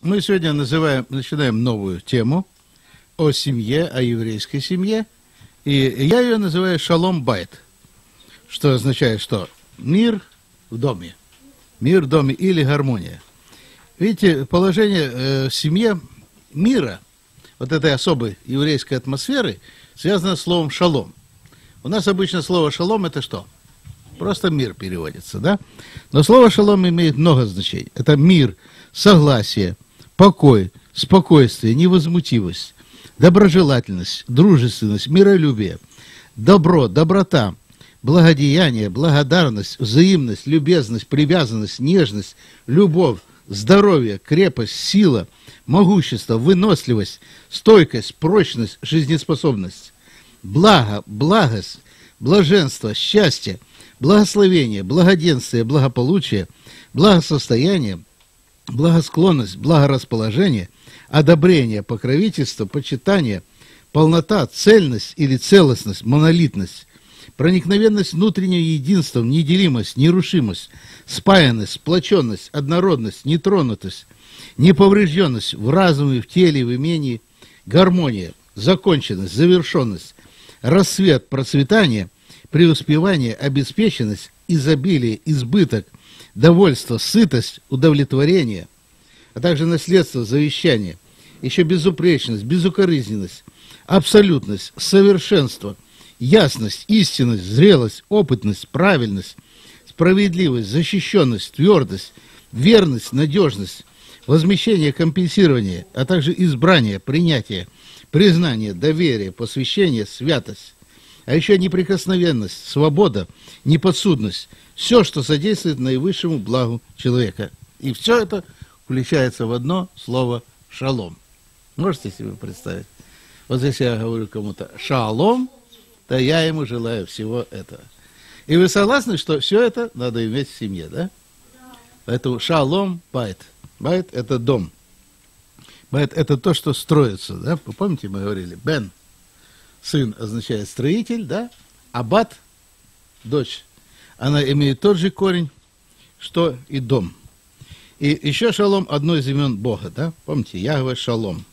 Мы сегодня начинаем новую тему о семье, о еврейской семье. И я ее называю «Шалом байт», что означает, что мир в доме. Мир в доме или гармония. Видите, положение в семье мира, вот этой особой еврейской атмосферы, связано с словом «шалом». У нас обычно слово «шалом» — это что? Просто мир переводится, да? Но слово «шалом» имеет много значений. Это мир, согласие, покой, спокойствие, невозмутимость, доброжелательность, дружественность, миролюбие, добро, доброта, благодеяние, благодарность, взаимность, любезность, привязанность, нежность, любовь, здоровье, крепость, сила, могущество, выносливость, стойкость, прочность, жизнеспособность, благо, благость, блаженство, счастье, благословение, благоденствие, благополучие, благосостояние, благосклонность, благорасположение, одобрение, покровительство, почитание, полнота, цельность или целостность, монолитность, проникновенность внутреннего единства, неделимость, нерушимость, спаянность, сплоченность, однородность, нетронутость, неповрежденность в разуме, в теле, в имении, гармония, законченность, завершенность, рассвет, процветание, преуспевание, обеспеченность, изобилие, избыток, довольство, сытость, удовлетворение, а также наследство, завещание, еще безупречность, безукоризненность, абсолютность, совершенство, ясность, истинность, зрелость, опытность, правильность, справедливость, защищенность, твердость, верность, надежность, возмещение, компенсирование, а также избрание, принятие, признание, доверие, посвящение, святость, а еще неприкосновенность, свобода, неподсудность, все, что содействует наивысшему благу человека. И все это включается в одно слово «шалом». Можете себе представить? Вот если я говорю кому-то «шалом», то я ему желаю всего этого. И вы согласны, что все это надо иметь в семье, да? Поэтому «шалом байт». Байт – это дом. Байт – это то, что строится, да? Вы помните, мы говорили, бен – сын означает строитель, да? А бат – дочь. Она имеет тот же корень, что и дом. И еще шалом – одно из имен Бога, да? Помните, Яхве шалом.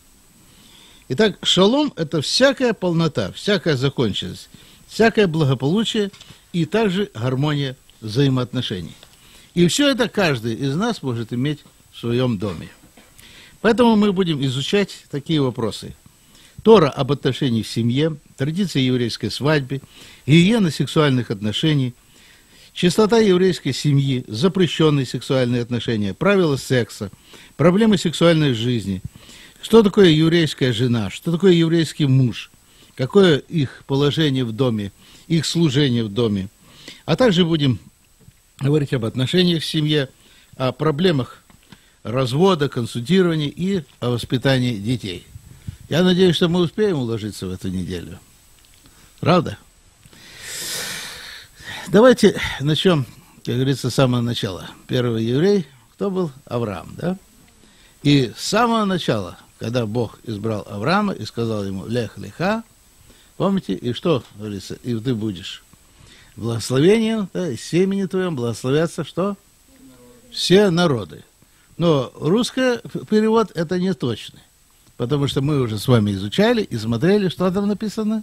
Итак, шалом – это всякая полнота, всякая законченность, всякое благополучие и также гармония взаимоотношений. И все это каждый из нас может иметь в своем доме. Поэтому мы будем изучать такие вопросы. Тора об отношениях в семье, традиции еврейской свадьбы, гигиена сексуальных отношений, чистота еврейской семьи, запрещенные сексуальные отношения, правила секса, проблемы сексуальной жизни, что такое еврейская жена, что такое еврейский муж, какое их положение в доме, их служение в доме. А также будем говорить об отношениях в семье, о проблемах развода, консультирования и о воспитании детей. Я надеюсь, что мы успеем уложиться в эту неделю. Правда? Давайте начнем, как говорится, с самого начала. Первый еврей, кто был? Авраам, да? И с самого начала, когда Бог избрал Авраама и сказал ему «Лех леха», помните, и что, говорится, и ты будешь благословением, да, и семени твоем благословятся что? Все народы. Но русский перевод это не точный. Потому что мы уже с вами изучали и смотрели, что там написано.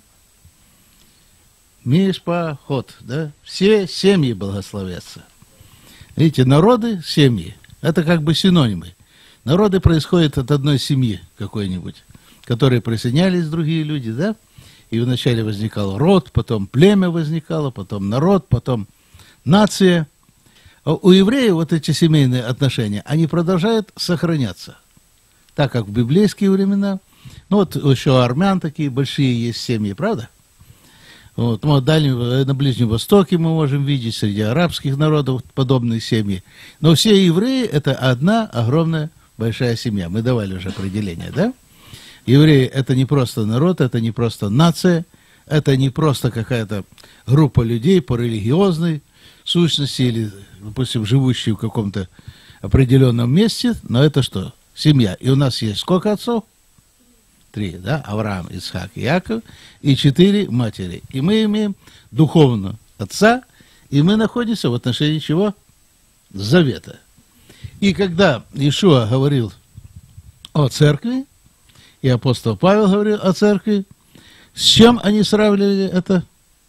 Мишпахот, да? Все семьи благословятся. Видите, народы, семьи, это как бы синонимы. Народы происходят от одной семьи какой-нибудь, к которой присоединялись другие люди, да? И вначале возникал род, потом племя возникало, потом народ, потом нация. А у евреев вот эти семейные отношения, они продолжают сохраняться. Так как в библейские времена, ну вот еще армян такие большие есть семьи, правда? Вот, на Ближнем Востоке мы можем видеть, среди арабских народов подобные семьи. Но все евреи – это одна огромная большая семья. Мы давали уже определение, да? Евреи – это не просто народ, это не просто нация, это не просто какая-то группа людей по религиозной сущности или, допустим, живущие в каком-то определенном месте, но это что? Семья. И у нас есть сколько отцов? 3, да? Авраам, Исхак, Иаков и 4 матери. И мы имеем духовного отца, и мы находимся в отношении чего? Завета. И когда Иешуа говорил о церкви, и апостол Павел говорил о церкви. С чем они сравнивали это?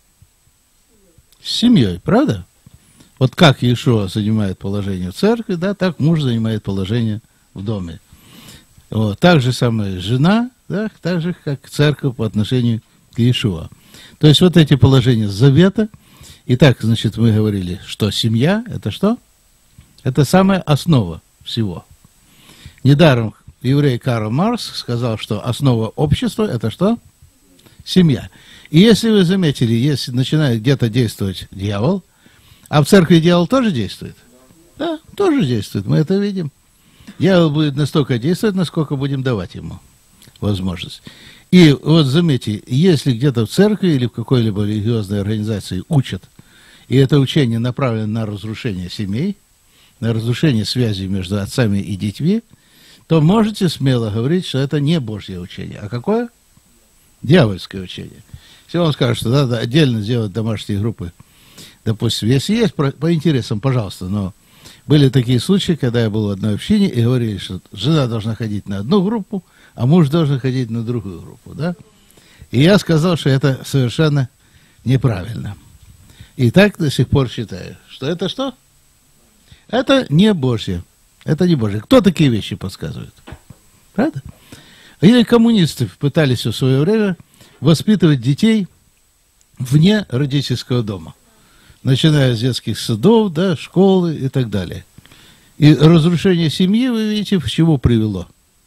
С семьей, правда? Вот как Иешуа занимает положение в церкви, да, так муж занимает положение в доме. Вот. Так же самое жена, да, так же, как церковь по отношению к Иешуа. То есть вот эти положения завета. Итак, значит, мы говорили, что семья – это что? Это самая основа всего. Недаром еврей Карл Маркс сказал, что основа общества – это что? Семья. И если вы заметили, если начинает где-то действовать дьявол, а в церкви дьявол тоже действует? Да, тоже действует, мы это видим. Дьявол будет настолько действовать, насколько будем давать ему возможность. И вот заметьте, если где-то в церкви или в какой-либо религиозной организации учат, и это учение направлено на разрушение семей, на разрушение связи между отцами и детьми, то можете смело говорить, что это не Божье учение. А какое? Дьявольское учение. Если он скажет, что надо отдельно сделать домашние группы, допустим, если есть по интересам, пожалуйста, но были такие случаи, когда я был в одной общине, и говорили, что жена должна ходить на одну группу, а муж должен ходить на другую группу, да? И я сказал, что это совершенно неправильно. И так до сих пор считаю, что это что? Это не Божье. Это не Божье. Кто такие вещи подсказывает? Правда? Или коммунисты пытались в свое время воспитывать детей вне родительского дома, начиная с детских садов, да, школы и так далее. И разрушение семьи, вы видите, к чему привело?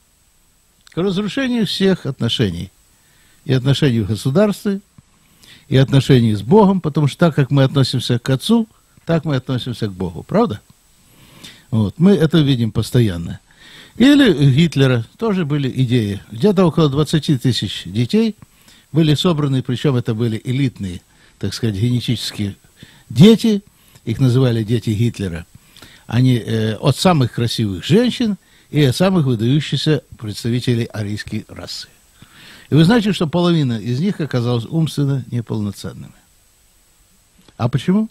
К разрушению всех отношений. И отношений в государстве, и отношений с Богом, потому что так, как мы относимся к Отцу, так мы относимся к Богу. Правда? Вот, мы это видим постоянно. Или у Гитлера тоже были идеи. Где-то около 20 тысяч детей были собраны, причем это были элитные, так сказать, генетические дети, их называли дети Гитлера. Они от самых красивых женщин и от самых выдающихся представителей арийской расы. И вы знаете, что половина из них оказалась умственно неполноценными. А почему?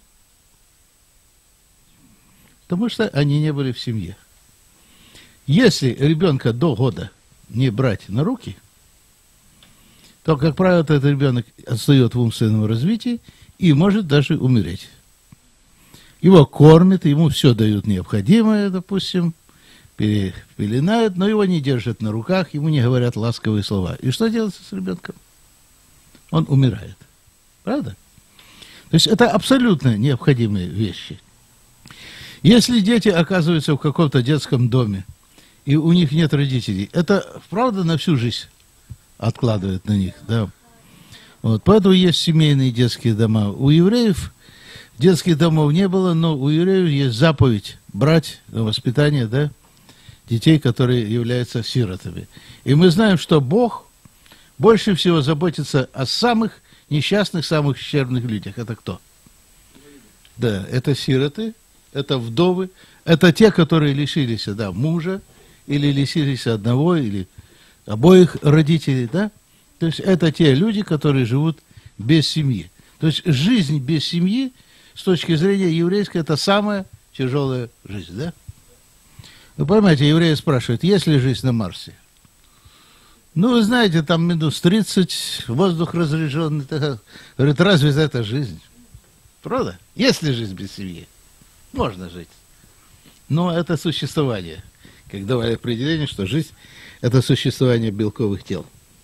Потому что они не были в семье. Если ребенка до года не брать на руки, то, как правило, этот ребенок отстает в умственном развитии и может даже умереть. Его кормят, ему все дают необходимое, допустим, пеленают, но его не держат на руках, ему не говорят ласковые слова. И что делается с ребенком? Он умирает. Правда? То есть это абсолютно необходимые вещи. Если дети оказываются в каком-то детском доме, и у них нет родителей, это, правда, на всю жизнь откладывает на них, да. Вот, поэтому есть семейные детские дома. У евреев детских домов не было, но у евреев есть заповедь брать на воспитание, да, детей, которые являются сиротами. И мы знаем, что Бог больше всего заботится о самых несчастных, самых ущербных людях. Это кто? Да, это сироты, это вдовы, это те, которые лишились, да, мужа, или лишились одного, или обоих родителей, да? То есть это те люди, которые живут без семьи. То есть жизнь без семьи, с точки зрения еврейской, это самая тяжелая жизнь, да? Вы понимаете, евреи спрашивают, есть ли жизнь на Марсе? Ну, вы знаете, там минус 30, воздух разряженный. Говорит, разве это жизнь? Правда? Есть ли жизнь без семьи? Можно жить. Но это существование. Как давали определение, что жизнь – это существование белковых тел.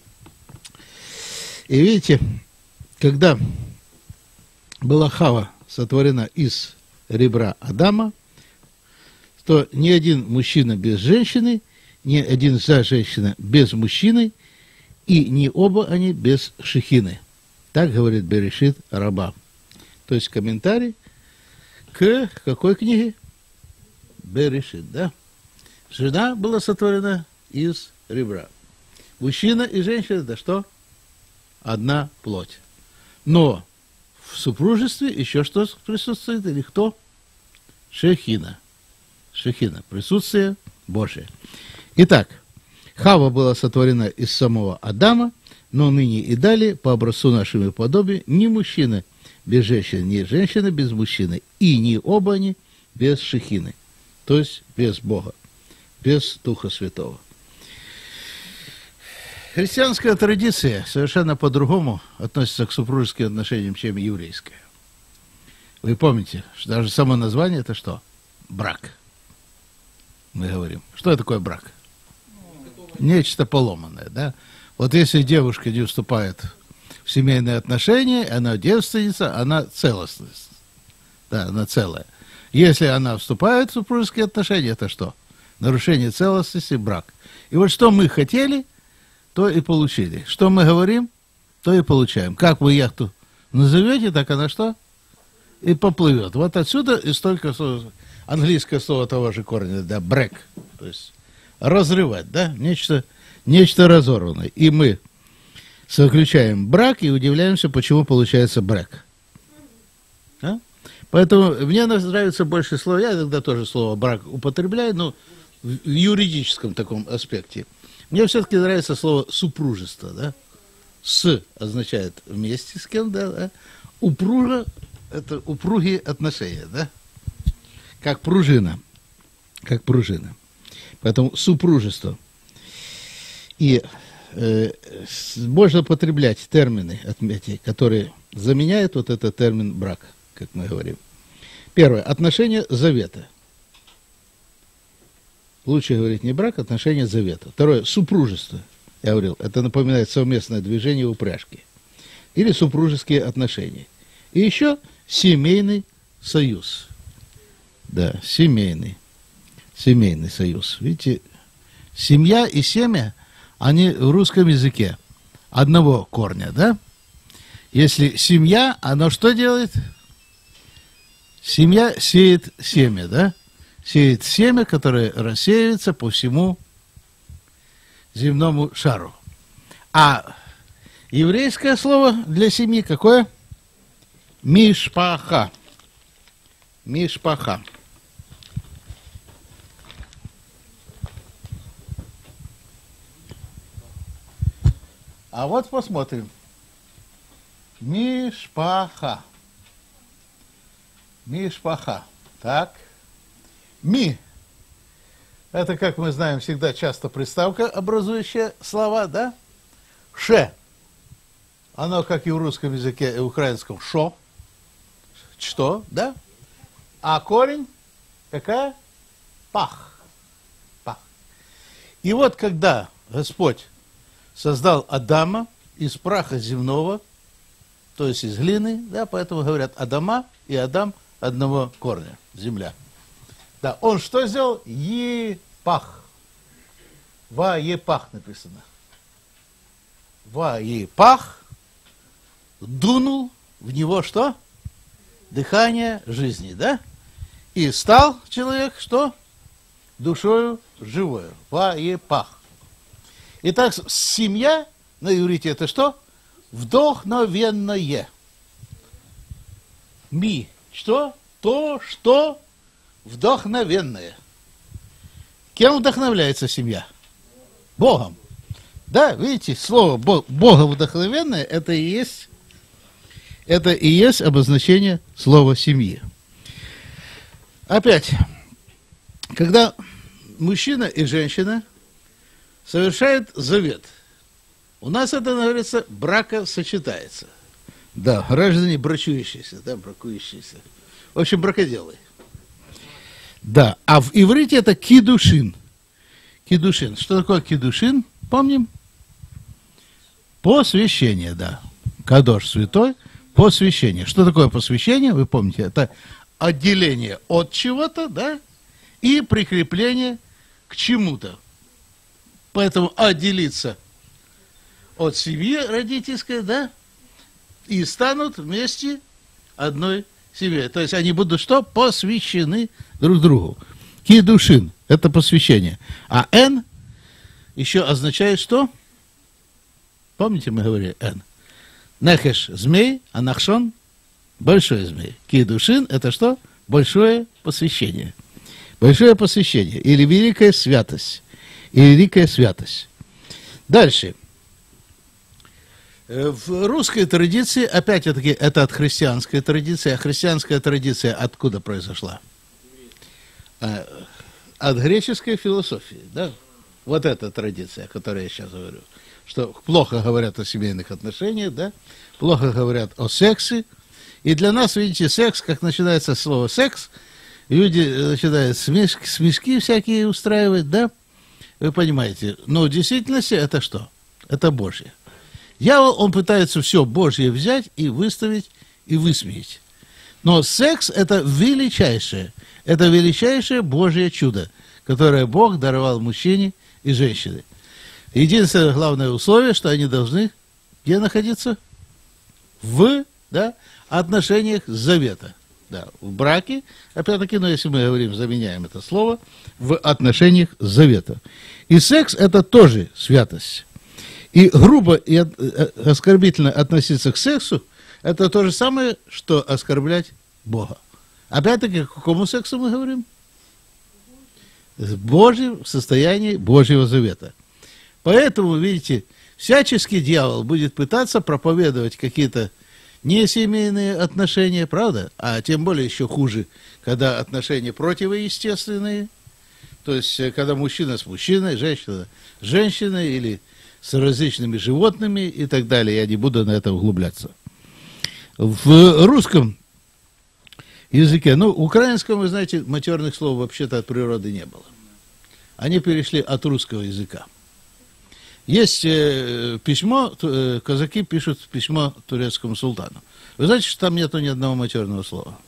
И видите, когда была Хава сотворена из ребра Адама, то ни один мужчина без женщины, ни один женщина без мужчины, и ни оба они без шехины. Так говорит Берешит Раба. То есть комментарий к какой книге? Берешит, да? Жена была сотворена из ребра. Мужчина и женщина, да что? Одна плоть. Но в супружестве еще что присутствует? Или кто? Шехина. Шехина. Присутствие Божие. Итак, Хава была сотворена из самого Адама, но ныне и далее, по образцу нашему и подобию, ни мужчина без женщины, ни женщина без мужчины, и ни оба они без Шехины, то есть без Бога, без Духа Святого. Христианская традиция совершенно по-другому относится к супружеским отношениям, чем еврейская. Вы помните, что даже само название это что? Брак. Мы говорим. Что такое брак? Нечто поломанное, да? Вот если девушка не вступает в семейные отношения, она девственница, она целостность. Да, она целая. Если она вступает в супружеские отношения, это что? Нарушение целостности, брак. И вот что мы хотели, то и получили. Что мы говорим, то и получаем. Как вы яхту назовете, так она что? И поплывет. Вот отсюда и столько английское слово того же корня, да, break, то есть разрывать, да, нечто разорванное. И мы заключаем брак и удивляемся, почему получается брак. А? Поэтому мне нравится больше слова, я иногда тоже слово брак употребляю, но в юридическом таком аспекте. Мне все-таки нравится слово супружество, да. С означает вместе с кем, да. Упруга – это упругие отношения, да. Как пружина. Как пружина. Поэтому супружество. И можно употреблять термины, отметьте, которые заменяют вот этот термин брак, как мы говорим. Первое. Отношение завета. Лучше говорить не брак, отношение завета. Второе. Супружество. Я говорил, это напоминает совместное движение упряжки. Или супружеские отношения. И еще семейный союз. Да, семейный союз. Видите, семья и семя, они в русском языке одного корня, да? Если семья, оно что делает? Семья сеет семя, да? Сеет семя, которое рассеивается по всему земному шару. А еврейское слово для семьи какое? Мишпаха. Мишпаха. А вот посмотрим. Мишпаха. Мишпаха. Так. Ми. Это, как мы знаем, всегда часто приставка, образующая слова, да? Ше. Оно, как и в русском языке, и в украинском, шо. Что, да? А корень какая? Пах. Пах. И вот когда Господь создал Адама из праха земного, то есть из глины, да, поэтому говорят Адама и Адам одного корня, земля. Да, он что сделал? Епах. Ва-епах написано. Ва-епах. Дунул в него что? Дыхание жизни, да? И стал человек что? Душою живою. Ва-епах. Итак, семья на иврите это что? Вдохновенное. Ми. Что? То, что вдохновенное. Кем вдохновляется семья? Богом. Да, видите, слово Бога вдохновенное это и есть обозначение слова семьи. Опять, когда мужчина и женщина совершают завет, у нас это, говорится, бракосочетается. Да, граждане брачующиеся, да, бракующиеся. В общем, бракоделы. Да, а в иврите это кидушин. Кидушин. Что такое кидушин? Помним? Посвящение, да. Кадош святой, посвящение. Что такое посвящение? Вы помните, это отделение от чего-то, да, и прикрепление к чему-то. Поэтому отделиться от семьи родительской, да, и станут вместе одной семьей. То есть они будут что? Посвящены друг другу. Кидушин – это посвящение. А эн еще означает что? Помните, мы говорили эн? Нехеш – змей, а нахшон – большой змей. Кидушин – это что? Большое посвящение. Большое посвящение. Или великая святость. Или великая святость. Дальше. В русской традиции, опять-таки, это от христианской традиции, а христианская традиция откуда произошла? От греческой философии, да? Вот эта традиция, о которой я сейчас говорю. Что плохо говорят о семейных отношениях, да? Плохо говорят о сексе. И для нас, видите, секс, как начинается слово секс, люди начинают смешки всякие устраивать, да? Вы понимаете. Но в действительности это что? Это Божье. Дьявол, он пытается все Божье взять и выставить, и высмеять. Но секс – это величайшее Божье чудо, которое Бог даровал мужчине и женщине. Единственное главное условие, что они должны где находиться? В отношениях завета. Да, в браке, опять-таки, но если мы говорим, заменяем это слово, в отношениях завета. И секс – это тоже святость. И грубо и оскорбительно относиться к сексу – это то же самое, что оскорблять Бога. Опять-таки, к какому сексу мы говорим? В состоянии Божьего завета. Поэтому, видите, всячески дьявол будет пытаться проповедовать какие-то несемейные отношения, правда? А тем более еще хуже, когда отношения противоестественные. То есть, когда мужчина с мужчиной, женщина с женщиной или с различными животными и так далее. Я не буду на это углубляться. В русском языке, украинском, вы знаете, матерных слов вообще-то от природы не было. Они перешли от русского языка. Есть письмо, казаки пишут письмо турецкому султану. Вы знаете, что там нету ни одного матерного слова?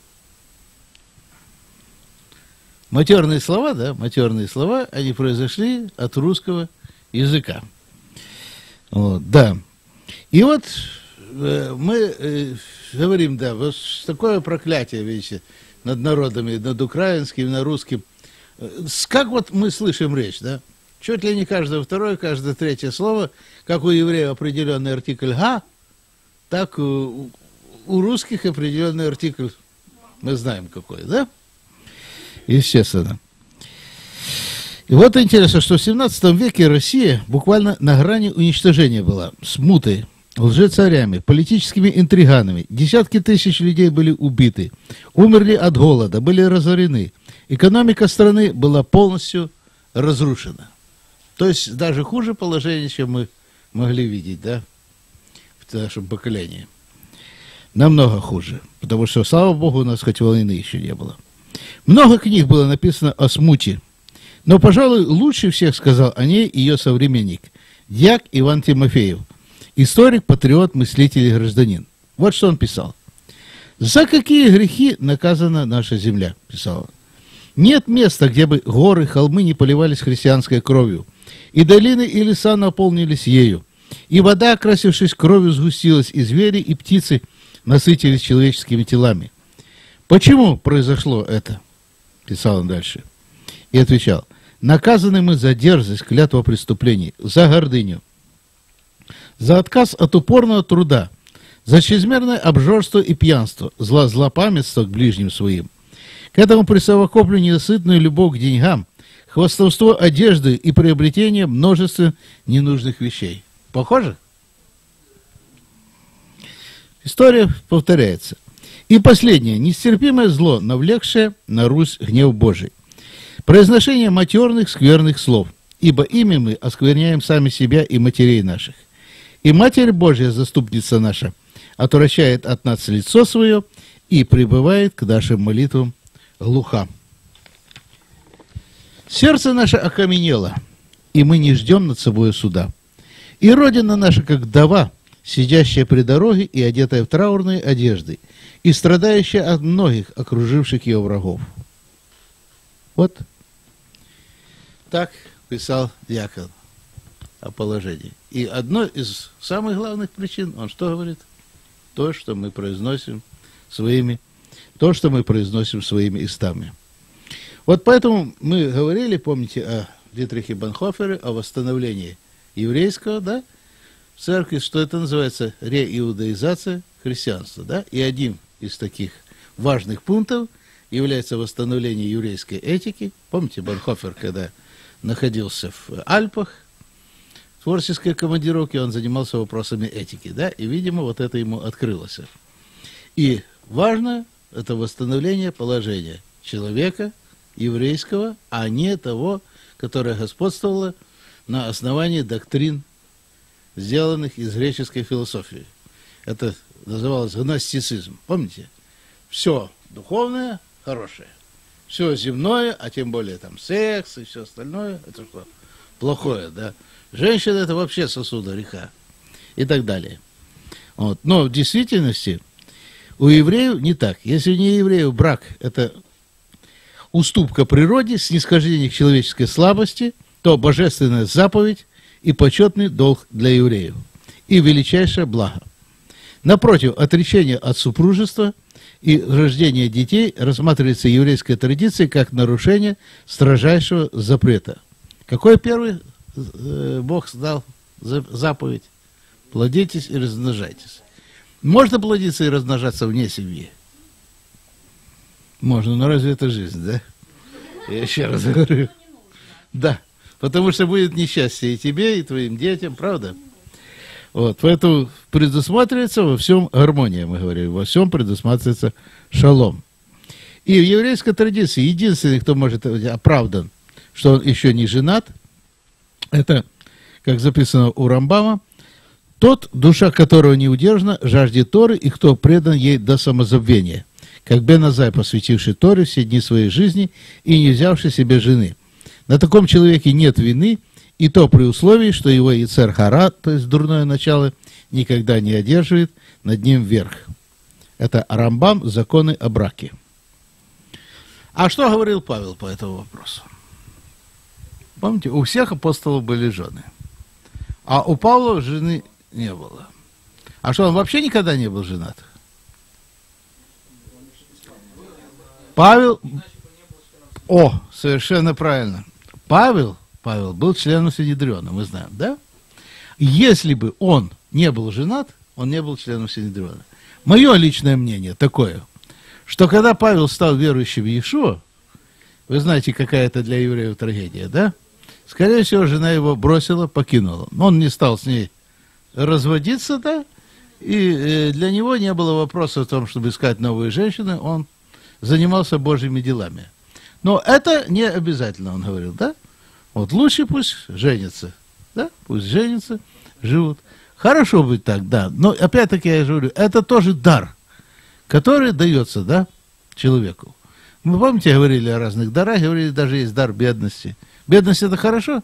Матерные слова, они произошли от русского языка. Вот, да. И вот мы говорим, да, вот такое проклятие, видите, над народами, над украинским, над русским. Как вот мы слышим речь, да? Чуть ли не каждое второе, каждое третье слово, как у евреев определенный артикль «га», так у русских определенный артикль, мы знаем какой, да? Естественно. И вот интересно, что в 17 веке Россия буквально на грани уничтожения была, смутой, лжецарями, политическими интриганами. Десятки тысяч людей были убиты, умерли от голода, были разорены. Экономика страны была полностью разрушена. То есть даже хуже положение, чем мы могли видеть, да, в нашем поколении. Намного хуже, потому что, слава Богу, у нас хоть войны еще не было. Много книг было написано о смуте, но, пожалуй, лучше всех сказал о ней ее современник, дьяк Иван Тимофеев, историк, патриот, мыслитель и гражданин. Вот что он писал. «За какие грехи наказана наша земля?» – писал он. «Нет места, где бы горы, холмы не поливались христианской кровью, и долины и леса наполнились ею, и вода, окрасившись кровью, сгустилась, и звери, и птицы насытились человеческими телами. Почему произошло это?» – писал он дальше. И отвечал: «Наказаны мы за дерзость, клятва преступлений, за гордыню, за отказ от упорного труда, за чрезмерное обжорство и пьянство, злопамятство к ближним своим. К этому присовокоплю ненасытную любовь к деньгам, хвастовство одежды и приобретение множества ненужных вещей». Похоже? История повторяется. И последнее. Нестерпимое зло, навлекшее на Русь гнев Божий. Произношение матерных, скверных слов. Ибо ими мы оскверняем сами себя и матерей наших. И Матерь Божья, заступница наша, отвращает от нас лицо свое и прибывает к нашим молитвам глуха. Сердце наше окаменело, и мы не ждем над собой суда. И Родина наша, как вдова, сидящая при дороге и одетая в траурные одежды, и страдающая от многих окруживших ее врагов. Вот так писал Дьякон о положении. И одной из самых главных причин, он что говорит? То, что мы произносим своими устами. Вот поэтому мы говорили, помните, о Дитрихе Бонхофере, о восстановлении еврейского, да, в церкви, что это называется реиудаизация христианства, да, и один из таких важных пунктов является восстановление еврейской этики. Помните, Бонхофер, когда находился в Альпах, в творческой командировке, он занимался вопросами этики, да, и, видимо, вот это ему открылось. И важно это восстановление положения человека еврейского, а не того, которое господствовало на основании доктрин, сделанных из греческой философии. Это называлось гностицизм. Помните? Все духовное хорошее. Все земное, а тем более там секс и все остальное, это что? Плохое, да? Женщина это вообще сосуд греха. И так далее. Вот. Но в действительности у евреев не так. Если не евреев брак это уступка природе, снисхождение к человеческой слабости, то божественная заповедь и почетный долг для евреев, и величайшее благо. Напротив, отречение от супружества и рождение детей рассматривается еврейской традицией как нарушение строжайшего запрета. Какой первый Бог дал заповедь? Плодитесь и размножайтесь. Можно плодиться и размножаться вне семьи? Можно, но разве это жизнь, да? Я еще раз говорю. Да, потому что будет несчастье и тебе, и твоим детям, правда? Вот, поэтому предусматривается во всем гармония, мы говорим, во всем предусматривается шалом. И в еврейской традиции единственный, кто может быть оправдан, что он еще не женат, это, как записано у Рамбама, тот, душа которого не удержана, жаждет Торы, и кто предан ей до самозабвения, как Бен Азай, посвятивший Торе все дни своей жизни и не взявший себе жены. На таком человеке нет вины, и то при условии, что его Йецер Хара, то есть дурное начало, никогда не одерживает над ним верх. Это Рамбам, законы о браке. А что говорил Павел по этому вопросу? Помните, у всех апостолов были жены, а у Павла жены не было. А что, он вообще никогда не был женат? Павел... О, совершенно правильно. Павел был членом Синедриона, мы знаем, да? Если бы он не был женат, он не был членом Синедриона. Мое личное мнение такое, что когда Павел стал верующим в Иешуа, вы знаете, какая это для евреев трагедия, да? Скорее всего, жена его бросила, покинула. Он не стал с ней разводиться, да? И для него не было вопроса о том, чтобы искать новые женщины, он занимался Божьими делами. Но это не обязательно, он говорил, да? Вот лучше пусть женятся, да? Пусть женятся, живут. Хорошо быть так, да. Но опять-таки я говорю, это тоже дар, который дается, да, человеку. Вы помните, говорили о разных дарах, говорили, даже есть дар бедности. Бедность это хорошо?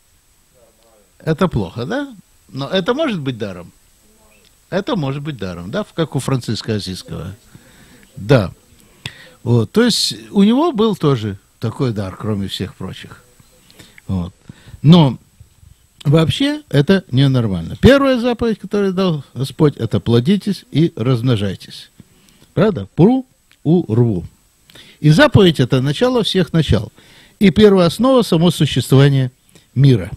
Это плохо, да? Но это может быть даром. Это может быть даром, да, как у Франциска Осиского. Да. Вот. То есть у него был тоже такой дар, кроме всех прочих. Вот. Но вообще это ненормально. Первая заповедь, которую дал Господь, это плодитесь и размножайтесь. Правда? Пру у рву. И заповедь это начало всех начал. И первая основа само существование мира.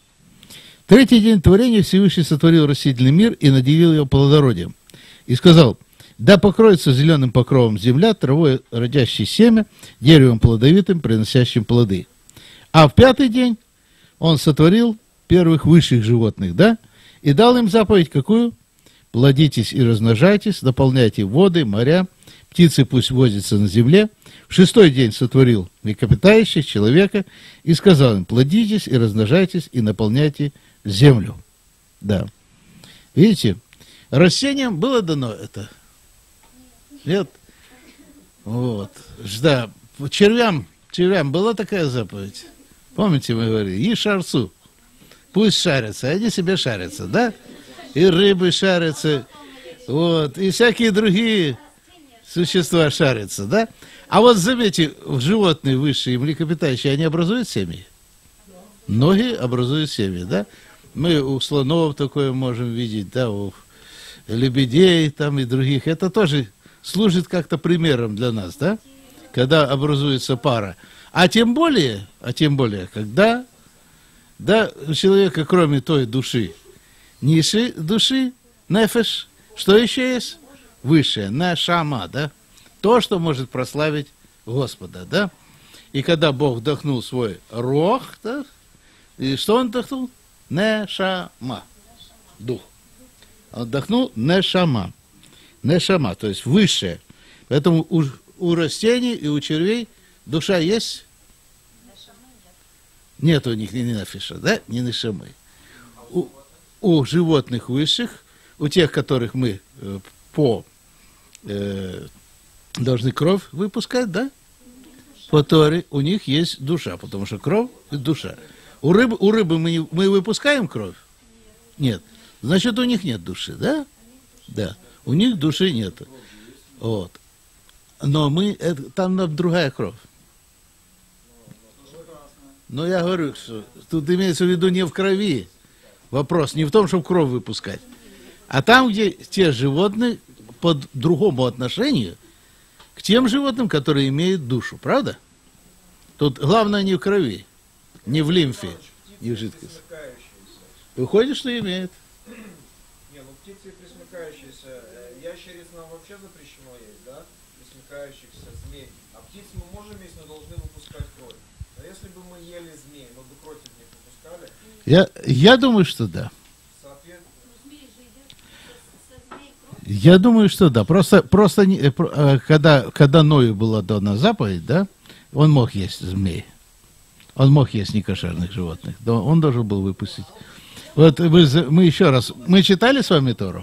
Третий день творения Всевышний сотворил растительный мир и наделил его плодородием. И сказал: да покроется зеленым покровом земля, травой родящей семя, деревом плодовитым, приносящим плоды. А в пятый день он сотворил первых высших животных, да? И дал им заповедь какую? Плодитесь и размножайтесь, наполняйте воды, моря, птицы пусть возятся на земле. В шестой день сотворил млекопитающих, человека, и сказал им: плодитесь и размножайтесь, и наполняйте землю. Да. Видите, растениям было дано это. Нет? Вот. Да. Червям была такая заповедь. Помните, мы говорили, и шарцу. Пусть шарятся, они себе шарятся, да? И рыбы шарятся, вот, и всякие другие существа шарятся, да? А вот заметьте, животные высшие, млекопитающие, они образуют семьи? Ноги образуют семьи, да? Мы у слонов такое можем видеть, да, у лебедей там и других. Это тоже служит как-то примером для нас, да? Когда образуется пара. А тем более, когда, да, у человека, кроме той души, низшей души, нефеш, что еще есть? Высшее, нашама, да? То, что может прославить Господа, да? И когда Бог вдохнул свой рох, да, и что он вдохнул? Нешама, дух. Он вдохнул нешама, то есть высшее. Поэтому у растений и у червей душа есть? Нет у них ни нефиша, да, ни нешамы. У животных высших, у тех, которых мы должны кровь выпускать, да, по Торе, у них есть душа, потому что кровь – это душа. У рыбы мы выпускаем кровь? Нет. Значит, у них нет души, да? Да. У них души нет. Вот. Но там другая кровь. Но я говорю, что тут имеется в виду не в крови. Вопрос не в том, чтобы кровь выпускать, а там, где те животные по другому отношению к тем животным, которые имеют душу. Правда? Тут главное не в крови, не в лимфе, не в жидкости. Выходит, что имеет. Не, ну птицы пресмыкающиеся, ящериц нам вообще запрещено есть, да? Пресмыкающихся змей. А птиц мы можем есть, но должны выпускать кровь. Но если бы мы ели змей, мы бы кровь из них выпускали? Я думаю, что да. Соответственно. Я думаю, что да. Просто когда Ною была дана заповедь, да, он мог есть змей. Он мог есть некошерных животных. Да, он должен был выпустить. Вот мы еще раз, мы читали с вами Тору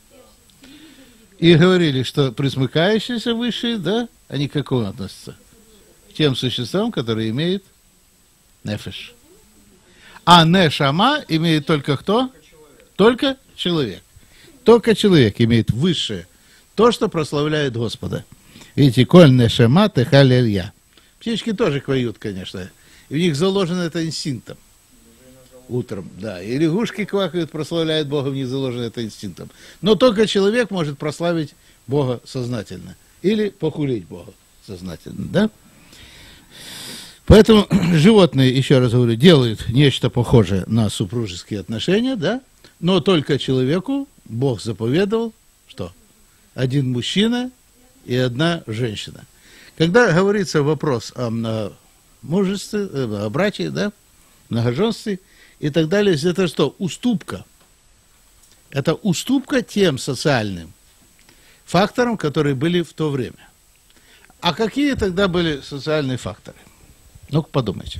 и говорили, что пресмыкающиеся высшие, да, они к какому относятся? К тем существам, которые имеют нефеш. А нешама имеет только кто? Только человек. Только человек имеет высшее, то, что прославляет Господа. Видите, коль нешама техалелья. Птички тоже квоют, конечно. И у них заложено это инстинктом. Утром, да. И лягушки квакают, прославляют Бога, в них заложено это инстинктом. Но только человек может прославить Бога сознательно. Или похулить Бога сознательно, да? Поэтому животные, еще раз говорю, делают нечто похожее на супружеские отношения, да? Но только человеку Бог заповедовал, что? Один мужчина и одна женщина. Когда говорится вопрос о мужестве, о браче, да, многоженстве и так далее, это что? Уступка. Это уступка тем социальным факторам, которые были в то время. А какие тогда были социальные факторы? Ну-ка подумайте.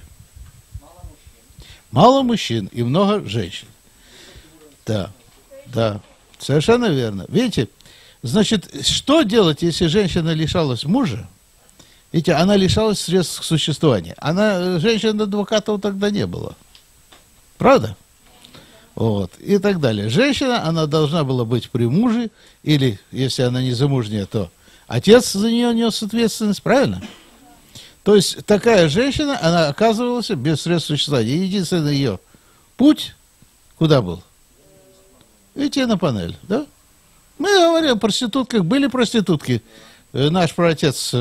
Мало мужчин и много женщин. Да, да, совершенно верно. Видите, значит, что делать, если женщина лишалась мужа? Видите, она лишалась средств к существованию. Женщин-адвокатов тогда не было. Правда? Вот. И так далее. Женщина, она должна была быть при муже, или, если она не замужняя, то отец за нее нес ответственность, правильно? То есть, такая женщина, она оказывалась без средств существования. Единственный ее путь, куда был? Идти на панель, да? Мы говорим о проститутках. Были проститутки. Наш праотец,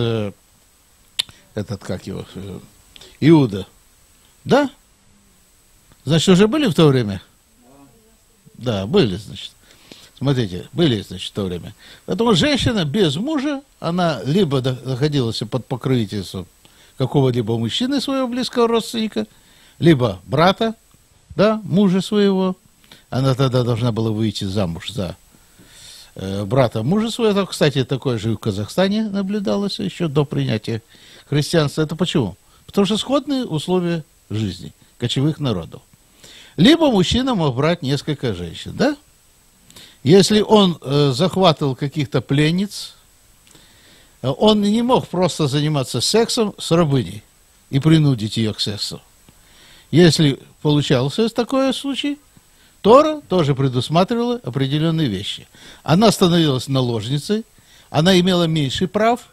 Иуда. Да? Значит, уже были в то время? Да, были, значит. Смотрите, были, значит, в то время. Поэтому женщина без мужа, она либо находилась под покровительством какого-либо мужчины, своего близкого родственника, либо брата, да, мужа своего. Она тогда должна была выйти замуж за брата мужа своего. Кстати, такое же и в Казахстане наблюдалось еще до принятия христианства. Это почему? Потому что сходные условия жизни кочевых народов. Либо мужчина мог брать несколько женщин, да? Если он захватывал каких-то пленниц, он не мог просто заниматься сексом с рабыней и принудить ее к сексу. Если получался такой случай, Тора тоже предусматривала определенные вещи. Она становилась наложницей, она имела меньше прав,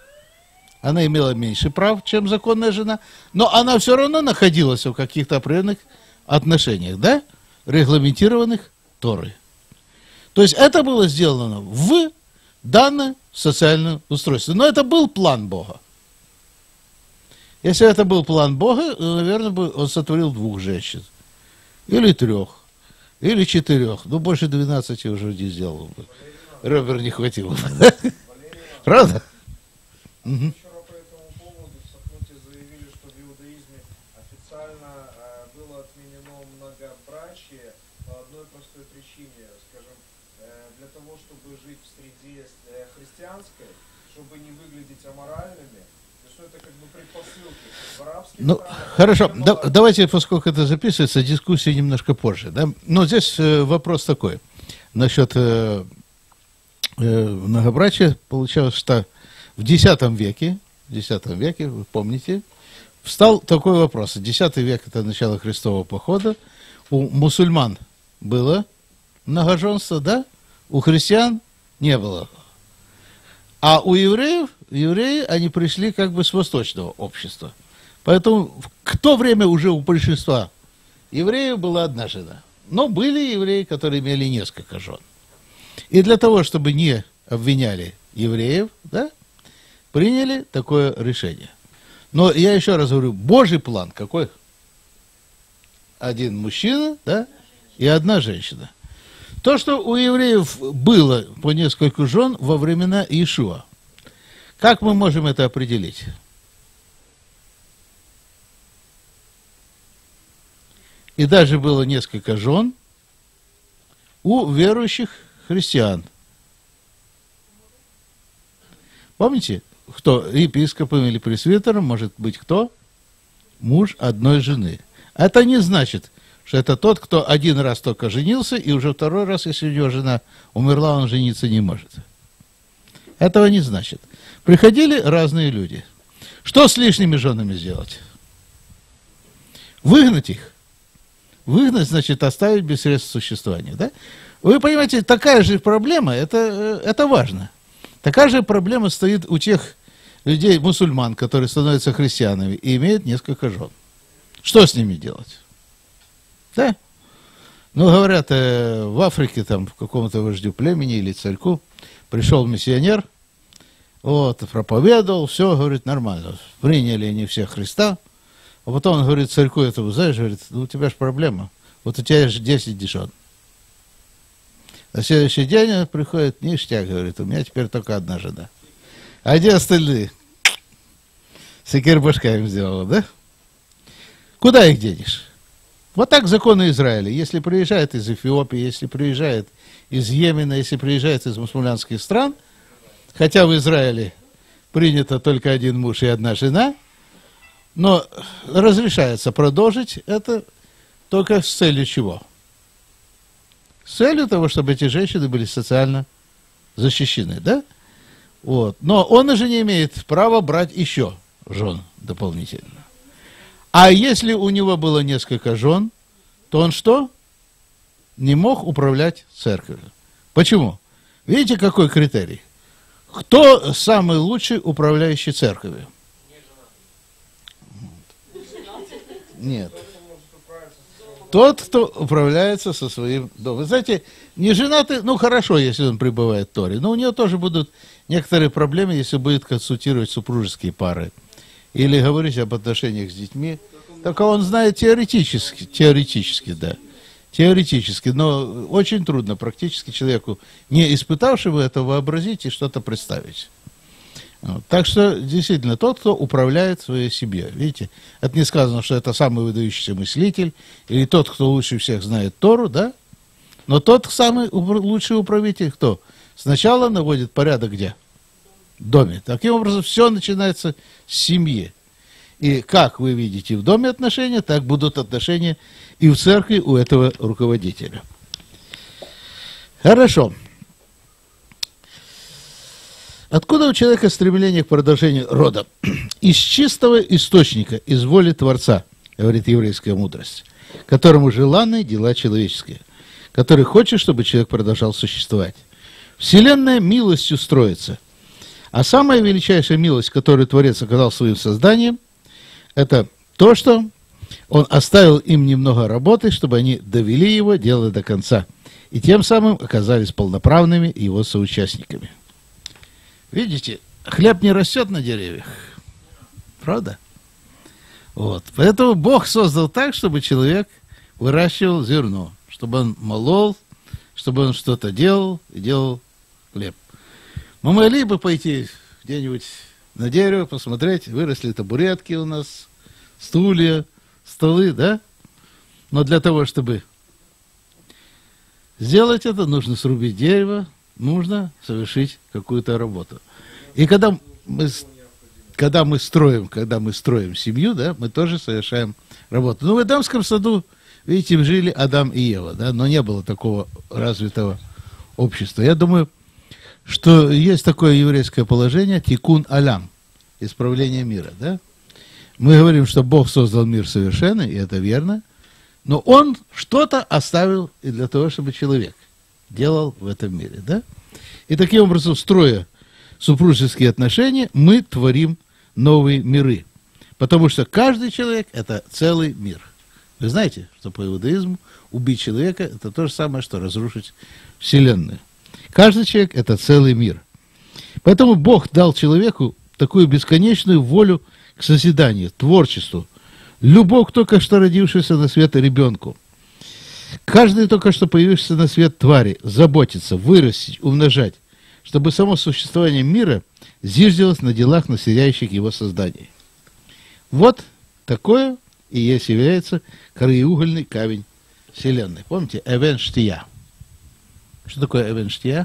чем законная жена, но она все равно находилась в каких-то определенных отношениях, да, регламентированных Торой. То есть это было сделано в данном социальном устройстве. Но это был план Бога. Если это был план Бога, наверное, он сотворил 2 женщин. Или 3. Или 4. Ну, больше 12 уже не сделал бы. Ребер не хватило бы. Правда? Вчера по этому поводу в Сахнуте заявили, что в иудаизме официально было отменено многобрачие по одной простой причине. Скажем, для того, чтобы жить в среде христианской, чтобы не выглядеть аморальными, то есть что это как бы предпосылки. В арабских Ну, странах хорошо, это было- давайте, поскольку это записывается, дискуссии немножко позже. Да? Но здесь вопрос такой. Насчет многобрачия получалось, что в X веке, вы помните, встал такой вопрос. X век – это начало Христового похода. У мусульман было многоженство, да? У христиан не было. А у евреи, они пришли как бы с восточного общества. Поэтому в то время уже у большинства евреев была одна жена. Но были евреи, которые имели несколько жен. И для того, чтобы не обвиняли евреев, да, приняли такое решение. Но я еще раз говорю, Божий план какой? Один мужчина, да, и одна женщина. То, что у евреев было по несколько жен во времена Иешуа, как мы можем это определить? И даже было несколько жен у верующих христиан. Помните, кто епископом или пресвитером может быть кто? Муж одной жены. Это не значит, что это тот, кто один раз только женился, и уже второй раз, если у него жена умерла, он жениться не может. Этого не значит. Приходили разные люди. Что с лишними женами сделать? Выгнать их. Выгнать, значит, оставить без средств существования. Да? Вы понимаете, такая же проблема, это важно. Такая же проблема стоит у тех людей, мусульман, которые становятся христианами и имеют несколько жен. Что с ними делать? Да? Ну, говорят, в Африке, там, в каком-то вождю племени или царьку пришел миссионер, вот, проповедовал, все, говорит, нормально. Приняли они все Христа. А потом он говорит царьку этому, знаешь, говорит, ну, у тебя же проблема. Вот у тебя же 10 жен. На следующий день он приходит, ништяк, говорит, у меня теперь только одна жена. А где остальные? Секир башка им сделала, да? Куда их денешь? Вот так законы Израиля. Если приезжает из Эфиопии, если приезжает из Йемена, если приезжает из мусульманских стран, хотя в Израиле принято только один муж и одна жена, но разрешается продолжить это только с целью чего? С целью того, чтобы эти женщины были социально защищены, да? Вот. Но он уже не имеет права брать еще жен дополнительно. А если у него было несколько жен, то он что? Не мог управлять церковью. Почему? Видите, какой критерий? Кто самый лучший управляющий церковью? Нет. Тот, кто управляется со своим домом. Вы знаете, не женатый, ну хорошо, если он пребывает в Торе, но у него тоже будут некоторые проблемы, если будет консультировать супружеские пары или говорить об отношениях с детьми. Только он знает теоретически, да. Теоретически, но очень трудно практически человеку, не испытавшему это, вообразить и что-то представить. Вот. Так что, действительно, тот, кто управляет своей семьей. Видите, это не сказано, что это самый выдающийся мыслитель, или тот, кто лучше всех знает Тору, да? Но тот самый лучший управитель, кто сначала наводит порядок где? В доме. Таким образом, все начинается с семьи. И как вы видите в доме отношения, так будут отношения и в церкви у этого руководителя. Хорошо. Откуда у человека стремление к продолжению рода? Из чистого источника, из воли Творца, говорит еврейская мудрость, которому желанны дела человеческие, который хочет, чтобы человек продолжал существовать. Вселенная милостью строится. А самая величайшая милость, которую Творец оказал своим созданием, это то, что он оставил им немного работы, чтобы они довели его дело до конца, и тем самым оказались полноправными его соучастниками. Видите, хлеб не растет на деревьях, правда? Вот. Поэтому Бог создал так, чтобы человек выращивал зерно, чтобы он молол, чтобы он что-то делал и делал хлеб. Мы могли бы пойти где-нибудь на дерево, посмотреть, выросли табуретки у нас, стулья, столы, да? Но для того, чтобы сделать это, нужно срубить дерево, нужно совершить какую-то работу. И когда мы... когда мы строим семью, да, мы тоже совершаем работу. Ну, в Эдемском саду, видите, жили Адам и Ева, да, но не было такого развитого общества. Я думаю, что есть такое еврейское положение тикун алям, исправление мира, да. Мы говорим, что Бог создал мир совершенный, и это верно, но Он что-то оставил и для того, чтобы человек делал в этом мире, да. И таким образом, строя супружеские отношения, мы творим новые миры. Потому что каждый человек – это целый мир. Вы знаете, что по иудаизму убить человека – это то же самое, что разрушить Вселенную. Каждый человек – это целый мир. Поэтому Бог дал человеку такую бесконечную волю к созиданию, творчеству. Любовь только что родившегося на свет ребенку. Каждый только что появившийся на свет твари заботиться, вырастить, умножать, чтобы само существование мира зиждилось на делах, населяющих его создание. Вот такое и есть является краеугольный камень Вселенной. Помните, Эвен Штия. Что такое Эвен Штия?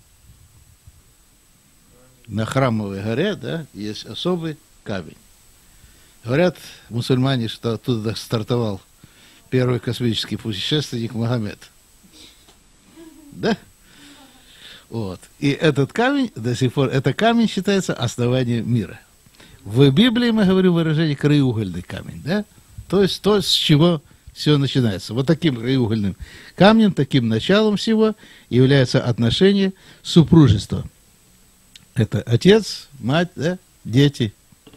На Храмовой горе, да, есть особый камень. Говорят мусульмане, что оттуда стартовал первый космический путешественник Магомед. Да? Вот. И этот камень до сих пор, это камень считается основанием мира. В Библии мы говорим выражение краеугольный камень, да? То есть то, с чего все начинается. Вот таким краеугольным камнем, таким началом всего является отношение супружества. Это отец, мать, да, дети.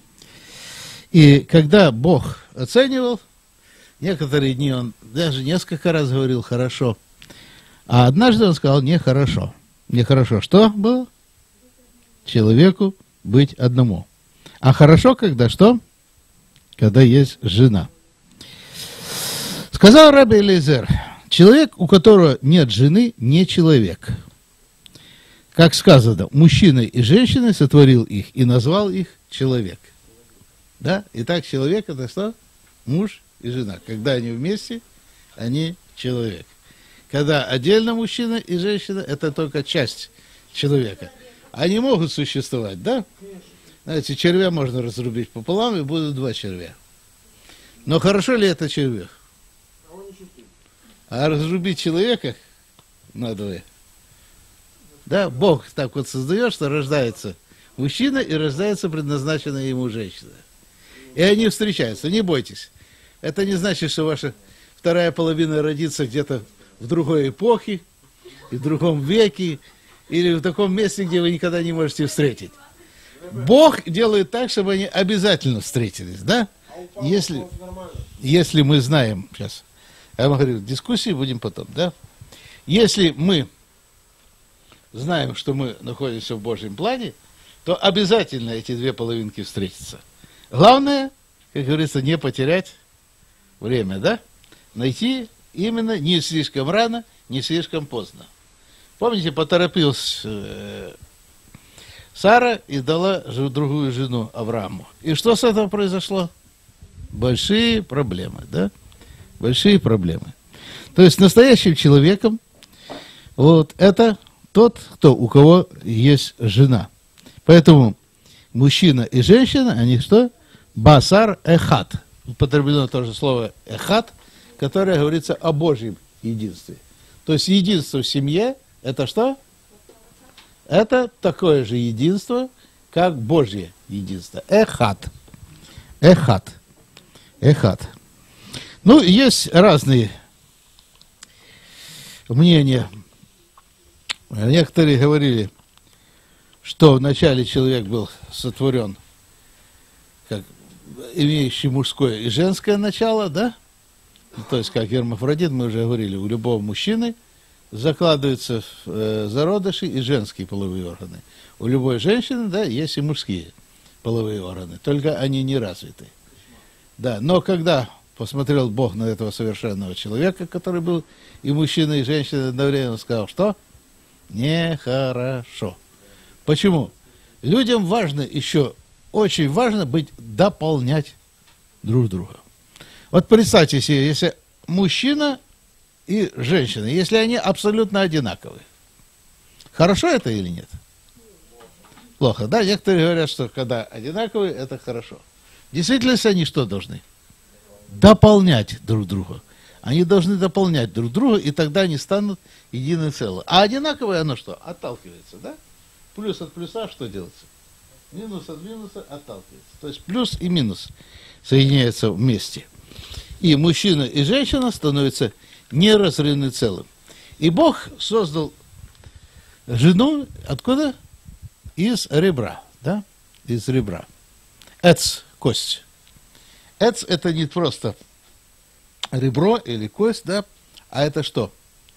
И когда Бог оценивал, некоторые дни он даже несколько раз говорил «хорошо», а однажды он сказал «нехорошо». Нехорошо что было? Человеку быть одному. А хорошо, когда что? Когда есть жена. Сказал Раби Элиэзер, человек, у которого нет жены, не человек. Как сказано, мужчиной и женщиной сотворил их и назвал их человек. Да? Итак, человек это что? Муж и жена. Когда они вместе, они человек. Когда отдельно мужчина и женщина, это только часть человека. Они могут существовать, да? Знаете, червя можно разрубить пополам, и будут два червя. Но хорошо ли это червя? А разрубить человека надвое. Да, Бог так вот создает, что рождается мужчина и рождается предназначенная ему женщина. И они встречаются. Не бойтесь. Это не значит, что ваша вторая половина родится где-то в другой эпохе, и в другом веке, или в таком месте, где вы никогда не можете встретить. Бог делает так, чтобы они обязательно встретились, да? Если мы знаем, сейчас, я вам говорю, дискуссии будем потом, да? Если мы знаем, что мы находимся в Божьем плане, то обязательно эти две половинки встретятся. Главное, как говорится, не потерять время, да? Найти именно не слишком рано, не слишком поздно. Помните, поторопилась Сара и дала другую жену Аврааму. И что с этого произошло? Большие проблемы, да? Большие проблемы. То есть настоящим человеком вот это тот, у кого есть жена. Поэтому мужчина и женщина, они что? Басар эхат. Употреблено тоже слово эхат, которое говорится о Божьем единстве. То есть единство в семье, это что? Это такое же единство, как Божье единство. Эхат. Эхат. Эхат. Ну, есть разные мнения. Некоторые говорили, что вначале человек был сотворен как имеющий мужское и женское начало, да? То есть, как гермафродит, мы уже говорили, у любого мужчины закладываются в зародыши и женские половые органы. У любой женщины, да, есть и мужские половые органы, только они не развиты. Да, но когда посмотрел Бог на этого совершенного человека, который был и мужчина, и женщина, одновременно сказал, что нехорошо. Почему? Людям важно еще, очень важно дополнять друг друга. Вот представьте себе, если мужчина и женщина, если они абсолютно одинаковые, хорошо это или нет? плохо, да? Некоторые говорят, что когда одинаковые, это хорошо. В действительности они что должны? Дополнять друг друга. Они должны дополнять друг друга, и тогда они станут единым целым. А одинаковое оно что? Отталкивается, да? Плюс от плюса что делается? Минус от минуса отталкивается. То есть плюс и минус соединяются вместе. И мужчина и женщина становятся неразрывным целым. И Бог создал жену откуда? Из ребра, да? Из ребра. Эц, кость. Эц это не просто ребро или кость, да? А это что?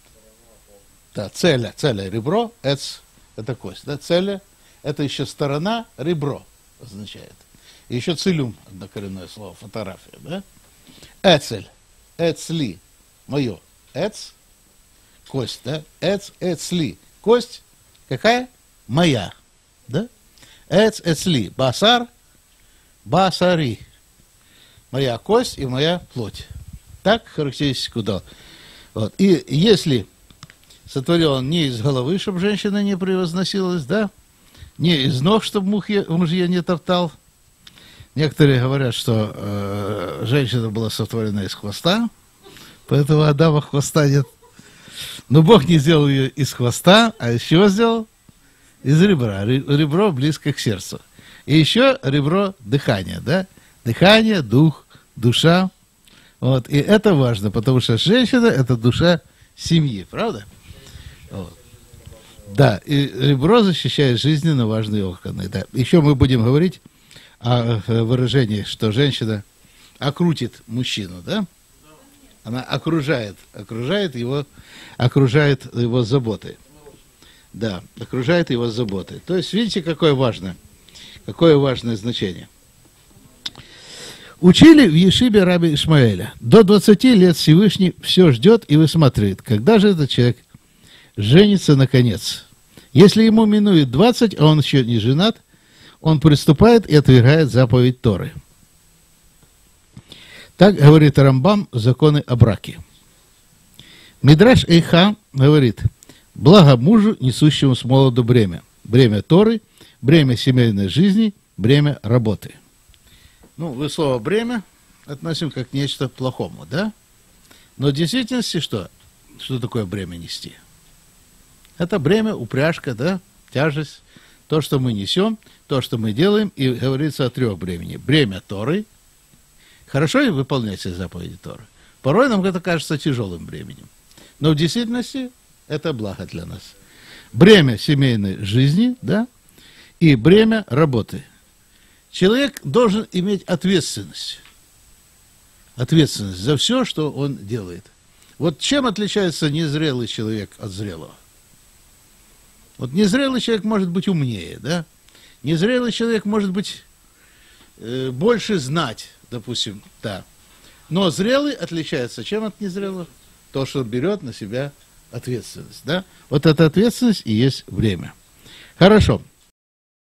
Да, целя ребро, эц это кость, да? Целя это еще сторона, ребро означает. И еще целюм, однокоренное слово, фотография, да? Эцель, эцли, мое, эц, кость, да? Эц, эцли, кость, какая? Моя, да? Эц, эцли, басар, басари, моя кость и моя плоть. Так характеристику дал. Вот. И если сотворил он не из головы, чтобы женщина не превозносилась, да? Не из ног, чтобы мужья не топтал. Некоторые говорят, что женщина была сотворена из хвоста, поэтому Адама хвоста нет. Но Бог не сделал ее из хвоста, а из чего сделал? Из ребра. Ребро близко к сердцу. И еще ребро дыхания, да? Дыхание, дух, душа. Вот. И это важно, потому что женщина – это душа семьи, правда? Вот. Да, и ребро защищает жизненно важные органы. Да. Еще мы будем говорить о выражении, что женщина окрутит мужчину, да? Она окружает его заботой. Да, окружает его заботой. То есть, видите, какое важное значение. Учили в Ешибе раби Ишмаэля. До 20 лет Всевышний все ждет и высматривает, когда же этот человек женится наконец. Если ему минует 20, а он еще не женат, он приступает и отвергает заповедь Торы. Так говорит Рамбам «Законы о браке». Мидраш Эйха говорит: «Благо мужу, несущему с молоду бремя. Бремя Торы, бремя семейной жизни, бремя работы». Ну, вы слово «бремя» относим как к нечто плохому, да? Но в действительности что? Что такое бремя нести? Это бремя, упряжка, да, тяжесть, то, что мы несем, то, что мы делаем, и говорится о трех бремени. Бремя Торы. Хорошо и выполнять все заповеди Торы. Порой нам это кажется тяжелым бременем. Но в действительности это благо для нас. Бремя семейной жизни, да, и бремя работы. Человек должен иметь ответственность. Ответственность за все, что он делает. Вот чем отличается незрелый человек от зрелого? Вот незрелый человек может быть умнее, да? Незрелый человек может быть больше знать, допустим, да. Но зрелый отличается чем от незрелого? То, что он берет на себя ответственность, да? Вот эта ответственность и есть время. Хорошо.